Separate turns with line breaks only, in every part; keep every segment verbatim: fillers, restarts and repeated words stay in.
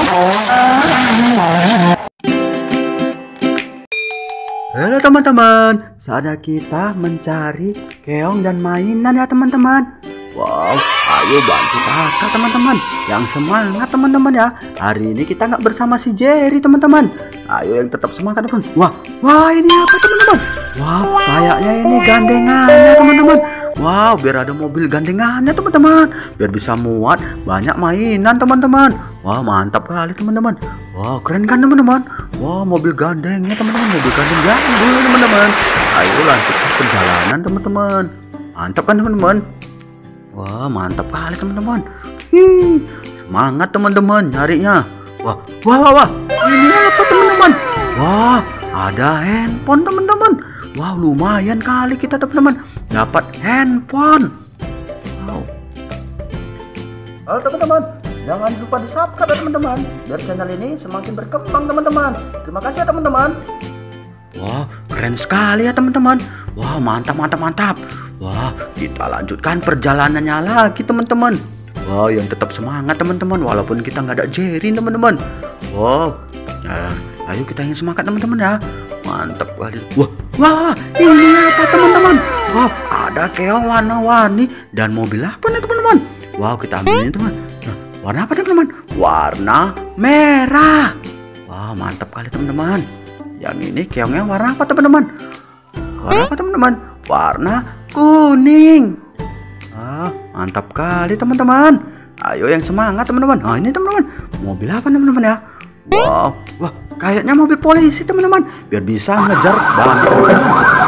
Halo teman-teman, saatnya kita mencari keong dan mainan ya teman-teman. Wow, ayo bantu kakak teman-teman. Yang semangat teman-teman ya. Hari ini kita nggak bersama si Jerry teman-teman. Ayo yang tetap semangat teman. Wah, wah ini apa teman-teman? Wow, kayaknya ini gandengannya teman-teman. Wow, biar ada mobil gandengannya teman-teman, biar bisa muat banyak mainan teman-teman. Wah, mantap kali teman-teman. Wow, keren kan teman-teman? Wow, mobil gandengnya teman-teman, mobil gandeng jadul teman-teman. Ayo lanjutkan perjalanan teman-teman. Mantap kan teman-teman? Wah, mantap kali teman-teman. Hi, semangat teman-teman nyarinya. Wah, wah, wah, wah. Ini apa teman-teman? Wah, ada handphone teman-teman. Wow, lumayan kali kita teman-teman dapat handphone. Wow. Halo teman-teman, jangan lupa di subscribe ya teman-teman, biar channel ini semakin berkembang teman-teman. Terima kasih ya teman-teman. Wah, keren sekali ya teman-teman. Wah, mantap mantap mantap. Wah, kita lanjutkan perjalanannya lagi teman-teman. Wah, yang tetap semangat teman-teman, walaupun kita nggak ada Jerry teman-teman. Wow, ya, ayo kita yang semangat teman-teman ya. Mantap kali. Wah, wah, ini apa teman-teman? Wow, ada keong warna-warni dan mobil apa nih teman-teman? Wow, kita ambil ini teman. Nah, warna apa teman-teman? Warna merah. Wah, mantap kali teman-teman. Yang ini keongnya warna apa teman-teman? Warna apa teman-teman? Warna kuning. Ah, mantap kali teman-teman. Ayo yang semangat teman-teman. Ah, ini teman-teman. Mobil apa teman-teman ya? Wow, wah, kayaknya mobil polisi teman-teman, biar bisa ngejar banyak teman-teman.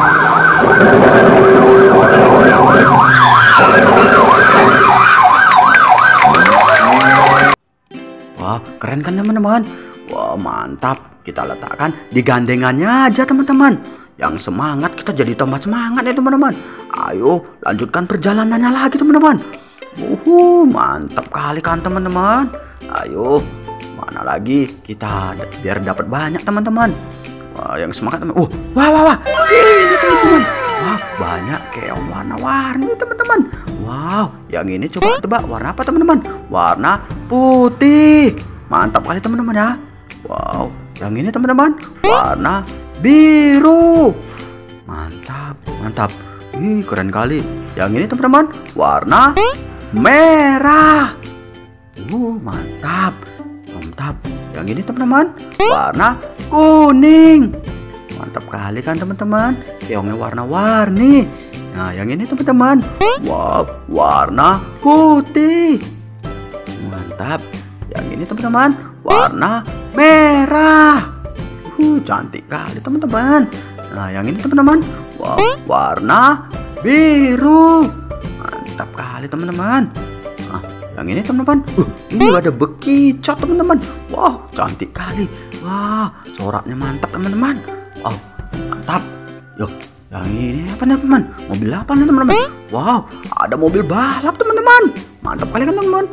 Wah, keren kan teman-teman? Wah, mantap. Kita letakkan di gandengannya aja teman-teman. Yang semangat kita jadi tambah semangat ya teman-teman. Ayo lanjutkan perjalanannya lagi teman-teman. Uhu, mantap kali kan teman-teman. Ayo, mana lagi kita biar dapat banyak teman-teman. Wah, yang semangat teman. Uh, wah wah wah. Ini teman-teman. Wah, banyak keong warna-warni teman-teman. Wow, yang ini coba tebak warna apa teman-teman? Warna putih. Mantap kali teman-teman ya. Wow, yang ini teman-teman warna biru. Mantap, mantap. Ih, keren kali. Yang ini teman-teman warna merah. Uh, mantap. Mantap. Yang ini teman-teman warna kuning. Mantap kali kan teman-teman. Keongnya warna-warni. Nah, yang ini teman-teman, wow, warna putih. Mantap. Yang ini teman-teman warna merah. Uh, cantik kali teman-teman. Nah, yang ini teman-teman, wow, warna biru. Mantap kali teman-teman. Nah, yang ini teman-teman, uh, ini ada bekicot teman-teman. Wow, cantik kali. Wah, coraknya mantap teman-teman. Wow, mantap. Yuk, yang ini apa nih teman-teman? Mobil apa nih teman-teman? Wow, ada mobil balap teman-teman. Mantap kali kan teman-teman.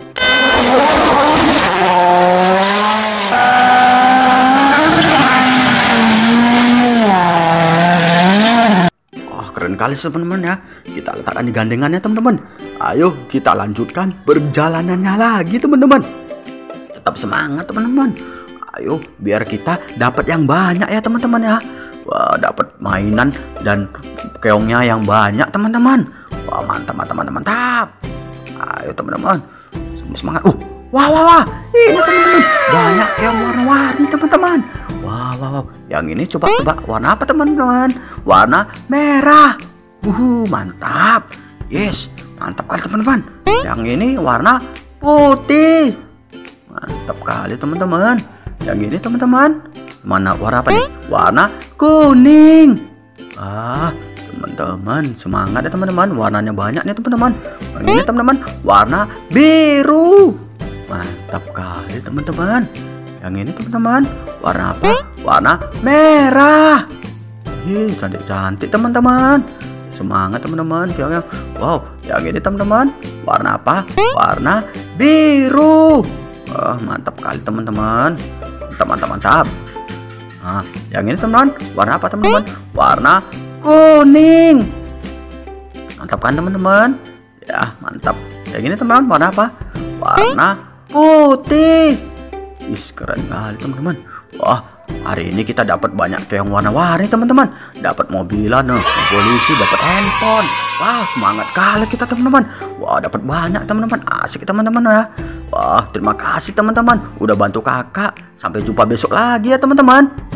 Keren kali teman-teman ya. Kita letakkan di gandengannya teman-teman. Ayo kita lanjutkan perjalanannya lagi teman-teman. Tetap semangat teman-teman. Ayo biar kita dapat yang banyak ya teman-teman ya. Wah, dapat mainan dan keongnya yang banyak teman-teman. Wah, mantap mantap mantap mantap. Ayo teman-teman, semangat. Uh, wah wah wah. Ini teman-teman banyak keong warna-warni teman-teman. Wow, wow, wow. Yang ini coba tebak warna apa teman-teman? Warna merah. Uh, mantap. Yes, mantap kali teman-teman. Yang ini warna putih. Mantap kali teman-teman. Yang ini teman-teman, mana warna apa nih? Warna kuning. Ah, teman-teman, semangat ya teman-teman. Warnanya banyak nih teman-teman. Yang ini teman-teman, warna biru. Mantap kali teman-teman. Yang ini teman-teman, warna apa? Warna merah. Ih, cantik-cantik teman-teman. Semangat teman-teman. Wow, yang ini teman-teman, warna apa? Warna biru. Wah, mantap kali teman-teman. Mantap, mantap, mantap. Nah, yang ini teman-teman, warna apa teman-teman? Warna kuning. Mantap kan teman-teman? Ya, mantap. Yang ini teman-teman, warna apa? Warna putih. Ih, keren kali teman-teman. Wah, hari ini kita dapat banyak keong warna-warni teman-teman. Dapat mobilan, nih, polisi, dapat handphone. Wah, semangat kali kita teman-teman. Wah, dapat banyak teman-teman. Asik teman-teman ya. Wah, terima kasih teman-teman udah bantu kakak. Sampai jumpa besok lagi ya teman-teman.